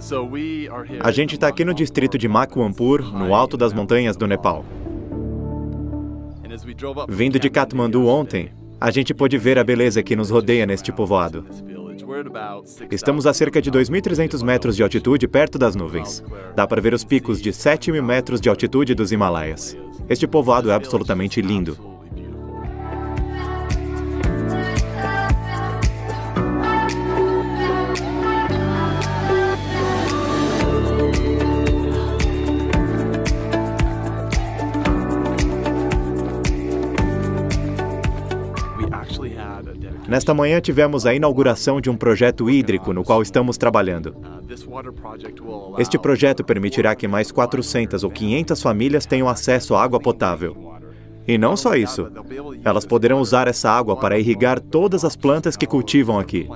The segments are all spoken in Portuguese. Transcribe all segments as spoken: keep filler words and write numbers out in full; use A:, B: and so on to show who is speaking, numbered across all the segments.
A: A gente está aqui no distrito de Makwanpur, no alto das montanhas do Nepal. Vindo de Katmandu ontem, a gente pôde ver a beleza que nos rodeia neste povoado. Estamos a cerca de dois mil e trezentos metros de altitude, perto das nuvens. Dá para ver os picos de sete mil metros de altitude dos Himalaias. Este povoado é absolutamente lindo. Nesta manhã tivemos a inauguração de um projeto hídrico no qual estamos trabalhando. Este projeto permitirá que mais quatrocentas ou quinhentas famílias tenham acesso à água potável. E não só isso, elas poderão usar essa água para irrigar todas as plantas que cultivam aqui.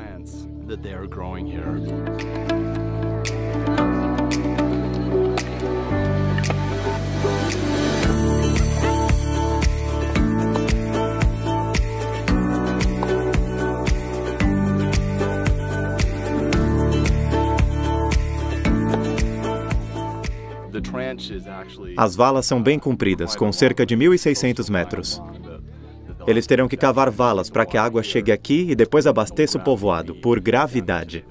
A: As valas são bem compridas, com cerca de mil e seiscentos metros. Eles terão que cavar valas para que a água chegue aqui e depois abasteça o povoado, por gravidade.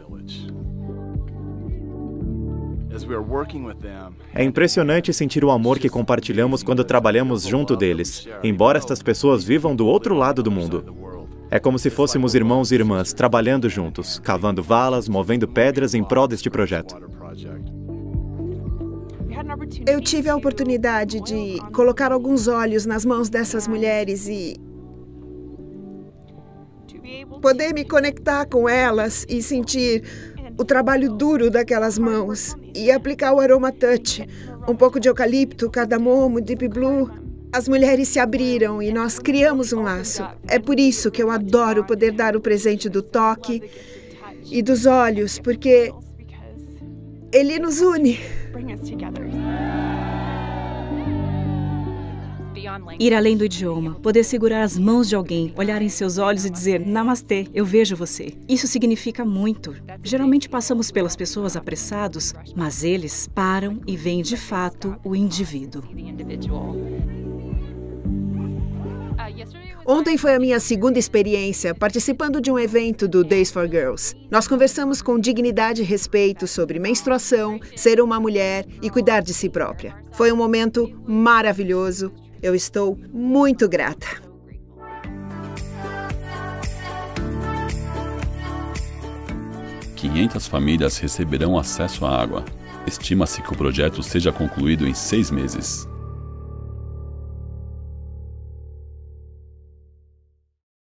A: É impressionante sentir o amor que compartilhamos quando trabalhamos junto deles, embora estas pessoas vivam do outro lado do mundo. É como se fôssemos irmãos e irmãs, trabalhando juntos, cavando valas, movendo pedras em prol deste projeto.
B: Eu tive a oportunidade de colocar alguns olhos nas mãos dessas mulheres e poder me conectar com elas e sentir o trabalho duro daquelas mãos e aplicar o Aroma Touch, um pouco de eucalipto, cardamomo, deep blue. As mulheres se abriram e nós criamos um laço. É por isso que eu adoro poder dar o presente do toque e dos olhos, porque ele nos une.
C: Ir além do idioma, poder segurar as mãos de alguém, olhar em seus olhos e dizer Namastê, eu vejo você. Isso significa muito. Geralmente passamos pelas pessoas apressados, mas eles param e veem de fato o indivíduo.
B: Ontem foi a minha segunda experiência participando de um evento do Days for Girls. Nós conversamos com dignidade e respeito sobre menstruação, ser uma mulher e cuidar de si própria. Foi um momento maravilhoso. Eu estou muito grata.
D: quinhentas famílias receberão acesso à água. Estima-se que o projeto seja concluído em seis meses.